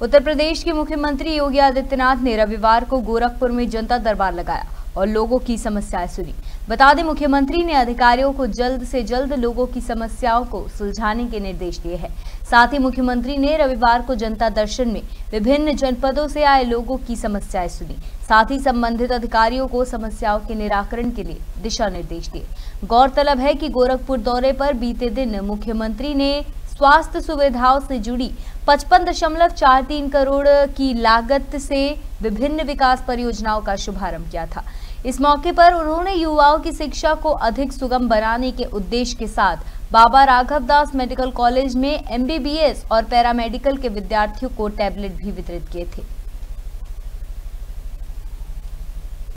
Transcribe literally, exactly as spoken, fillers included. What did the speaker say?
उत्तर प्रदेश के मुख्यमंत्री योगी आदित्यनाथ ने रविवार को गोरखपुर में जनता दरबार लगाया और लोगों की समस्याएं सुनी। बता दें, मुख्यमंत्री ने अधिकारियों को जल्द से जल्द लोगों की समस्याओं को सुलझाने के निर्देश दिए हैं। साथ ही मुख्यमंत्री ने रविवार को जनता दर्शन में विभिन्न जनपदों से आए लोगों की समस्याएं सुनी। साथ ही संबंधित अधिकारियों को समस्याओं के निराकरण के लिए दिशा निर्देश दिए। गौरतलब है कि गोरखपुर दौरे पर बीते दिन मुख्यमंत्री ने स्वास्थ्य सुविधाओं से जुड़ी पचपन दशमलव चार तीन करोड़ की लागत से विभिन्न विकास परियोजनाओं का शुभारंभ किया था। इस मौके पर उन्होंने युवाओं की शिक्षा को अधिक सुगम बनाने के उद्देश्य के साथ बाबा राघव दास मेडिकल कॉलेज में एम बी बी एस और पैरामेडिकल के विद्यार्थियों को टैबलेट भी वितरित किए थे।